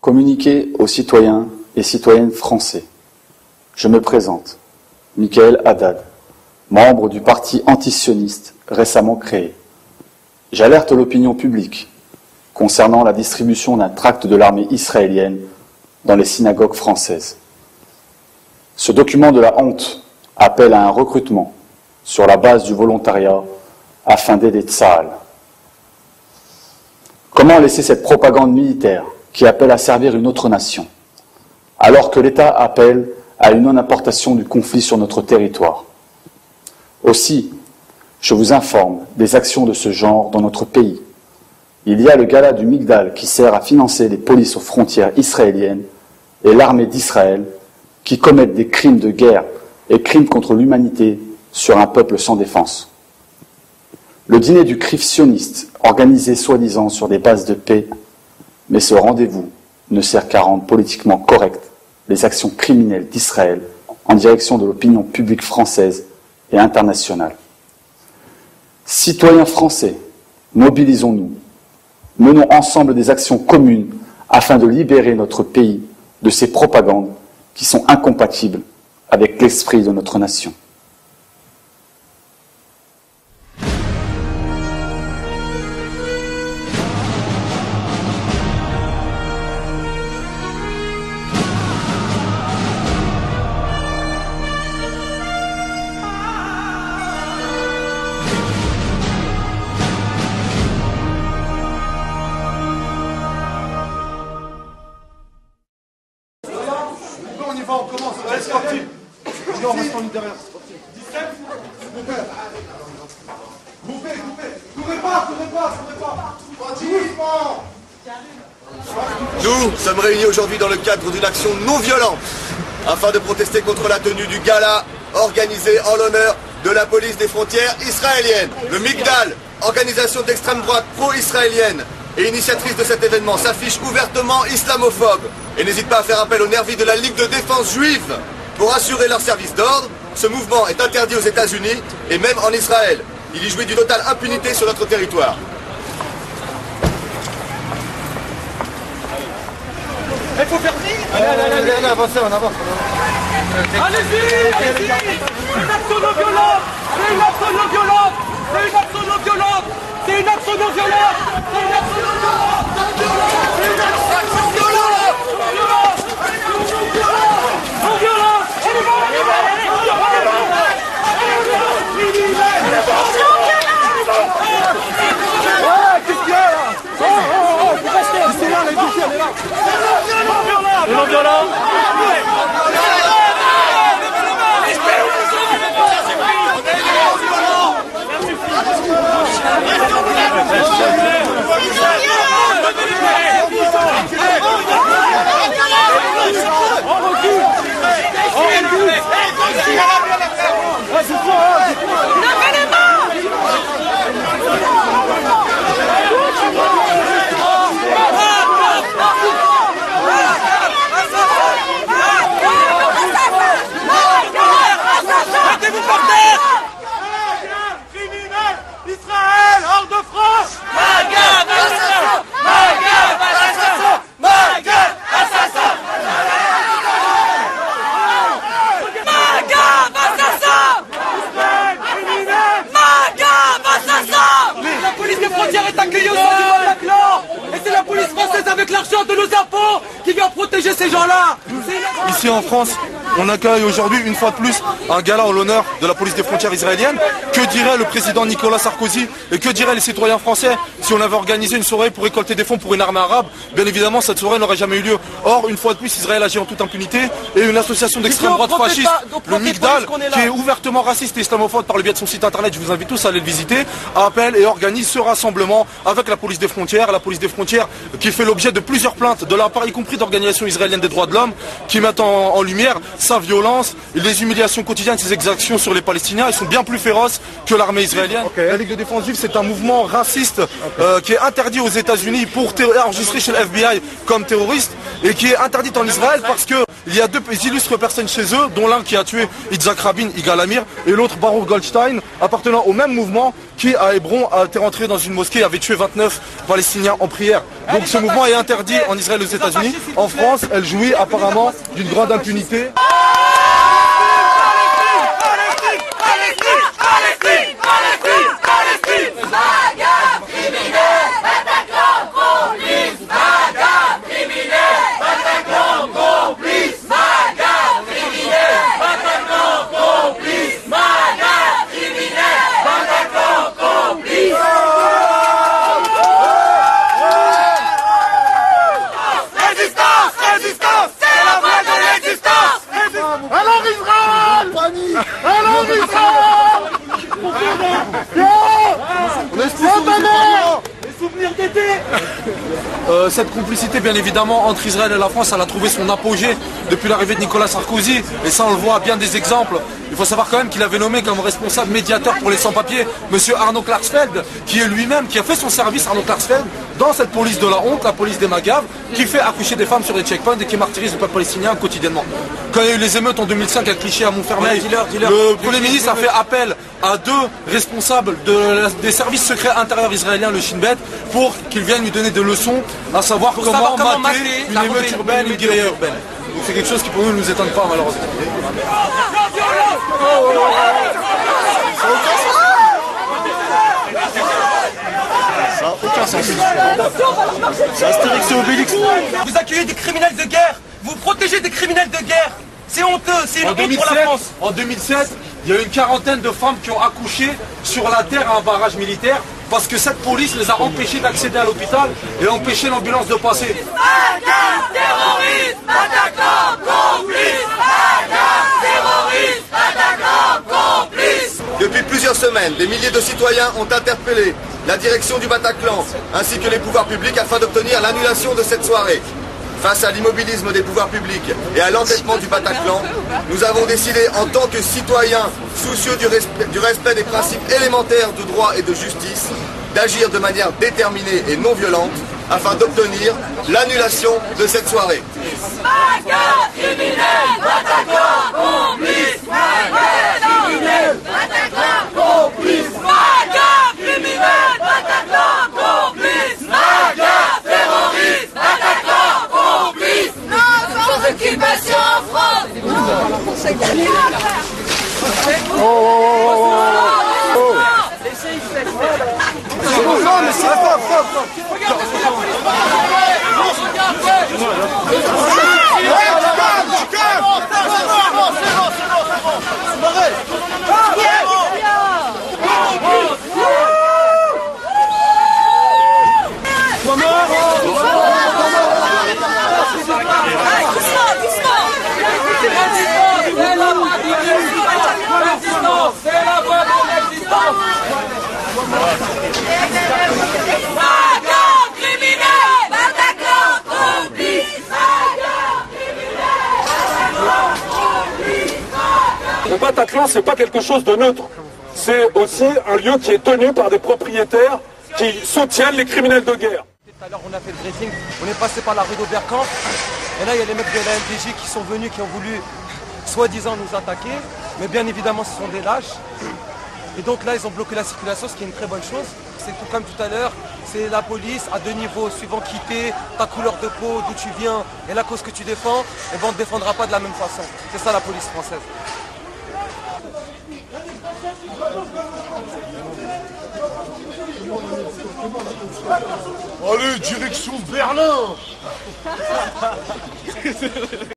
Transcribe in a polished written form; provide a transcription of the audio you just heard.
Communiqué aux citoyens et citoyennes français. Je me présente, Michael Haddad, membre du parti antisioniste récemment créé. J'alerte l'opinion publique concernant la distribution d'un tract de l'armée israélienne dans les synagogues françaises. Ce document de la honte appelle à un recrutement sur la base du volontariat afin d'aider Tsahal. Comment laisser cette propagande militaire qui appelle à servir une autre nation, alors que l'État appelle à une non-importation du conflit sur notre territoire? Aussi, je vous informe des actions de ce genre dans notre pays. Il y a le gala du Migdal qui sert à financer les polices aux frontières israéliennes et l'armée d'Israël qui commettent des crimes de guerre et crimes contre l'humanité sur un peuple sans défense. Le dîner du CRIF sioniste, organisé soi-disant sur des bases de paix, mais ce rendez-vous ne sert qu'à rendre politiquement correctes les actions criminelles d'Israël en direction de l'opinion publique française et internationale. Citoyens français, mobilisons-nous. Menons ensemble des actions communes afin de libérer notre pays de ces propagandes qui sont incompatibles avec l'esprit de notre nation. On y va, on commence. Allez, c'est parti. Non, on reste en ligne derrière. 17. Courez pas. Tranquillement. Nous sommes réunis aujourd'hui dans le cadre d'une action non violente afin de protester contre la tenue du gala organisé en l'honneur de la police des frontières israéliennes. Le Migdal, organisation d'extrême droite pro-israélienne et initiatrice de cet événement, s'affiche ouvertement islamophobe et n'hésite pas à faire appel aux nervis de la Ligue de défense juive pour assurer leur service d'ordre. Ce mouvement est interdit aux États-Unis et même en Israël. Il y jouit d'une totale impunité sur notre territoire. Il faut faire venir. Allez, avancez, on avance. Allez-y. C'est une action non violente. C'est une action non violente. C'est une action non violente. C'est une action non violente. C'est une action non violente. C'est une action violente. Non violente. Qu'est-ce qu'il y a là? C'est là, les policiers, elle est là. Non violent. Israël, hors de France! Magueule, assassin! Magueule, assassin! Magueule, assassin! Magueule, assassin! Magueule, assassin! La police des frontières est accueillie au sein du Bataclan! Et c'est la police française avec l'argent de nos impôts qui vient protéger ces gens-là! Ici en France, on accueille aujourd'hui une fois de plus un gala en l'honneur de la police des frontières israéliennes. Que dirait le président Nicolas Sarkozy et que diraient les citoyens français si on avait organisé une soirée pour récolter des fonds pour une armée arabe? Bien évidemment, cette soirée n'aurait jamais eu lieu. Or, une fois de plus, Israël agit en toute impunité et une association d'extrême droite fasciste, le Migdal, qui est ouvertement raciste et islamophobe par le biais de son site internet, je vous invite tous à aller le visiter, appelle et organise ce rassemblement avec la police des frontières qui fait l'objet de plusieurs plaintes de la part, y compris d'organisations israéliennes des droits de l'homme, qui mettent en lumière sa violence, les humiliations quotidiennes, ses exactions sur les Palestiniens. Ils sont bien plus féroces que l'armée israélienne. La Ligue de défense juive, c'est un mouvement raciste qui est interdit aux États-Unis pour enregistrer chez le FBI comme terroriste. et qui est interdite en Israël parce qu'il y a deux illustres personnes chez eux, dont l'un qui a tué Yitzhak Rabin, Yigal Amir, et l'autre Baruch Goldstein, appartenant au même mouvement, qui à Hébron a été rentré dans une mosquée et avait tué 29 Palestiniens en prière. Donc ce mouvement est interdit en Israël et aux États-Unis. En France, elle jouit apparemment d'une grande impunité. Cette complicité, bien évidemment, entre Israël et la France, elle a trouvé son apogée depuis l'arrivée de Nicolas Sarkozy. Et ça, on le voit à bien des exemples. Il faut savoir quand même qu'il avait nommé comme responsable médiateur pour les sans-papiers M. Arnaud Klarsfeld, qui est lui-même, qui a fait son service, Arnaud Klarsfeld, dans cette police de la honte, la police des Magaves, qui fait accoucher des femmes sur des checkpoints et qui martyrise le peuple palestinien quotidiennement. Quand il y a eu les émeutes en 2005 à Clichy, à Montfermeil, le Premier ministre a fait appel à deux responsables des services secrets intérieurs israéliens, le Shin Bet, pour qu'ils viennent lui donner des leçons, à savoir comment mater une émeute urbaine, une guérilla urbaine. Donc c'est quelque chose qui pour nous ne nous étonne pas malheureusement. Ça n'a aucun sens. C'est Astérix et Obélix. Vous accueillez des criminels de guerre, vous protégez des criminels de guerre. C'est honteux, c'est une honte pour la France. En 2007, il y a eu une quarantaine de femmes qui ont accouché sur la terre à un barrage militaire parce que cette police les a empêchées d'accéder à l'hôpital et a empêché l'ambulance de passer. Terroriste, attaquant, complice. Terroriste, attaquant, complice. Depuis plusieurs semaines, des milliers de citoyens ont interpellé la direction du Bataclan ainsi que les pouvoirs publics afin d'obtenir l'annulation de cette soirée. Face à l'immobilisme des pouvoirs publics et à l'entêtement du Bataclan, nous avons décidé en tant que citoyens soucieux du respect des principes élémentaires de droit et de justice, d'agir de manière déterminée et non violente afin d'obtenir l'annulation de cette soirée. Occupation en France. C'est la voie de l'existence. Bataclan criminel, Bataclan complice. Le Bataclan, c'est pas quelque chose de neutre. C'est aussi un lieu qui est tenu par des propriétaires qui soutiennent les criminels de guerre. Tout à l'heure, on a fait le briefing, on est passé par la rue d'Oberkampf, et là, il y a les mecs de la LDJ qui sont venus, qui ont voulu soi-disant nous attaquer, mais bien évidemment, ce sont des lâches. Et donc là, ils ont bloqué la circulation, ce qui est une très bonne chose. C'est tout comme tout à l'heure, c'est la police à deux niveaux, suivant qui t'es, ta couleur de peau, d'où tu viens et la cause que tu défends, et ben on ne te défendra pas de la même façon. C'est ça la police française. Allez, direction Berlin.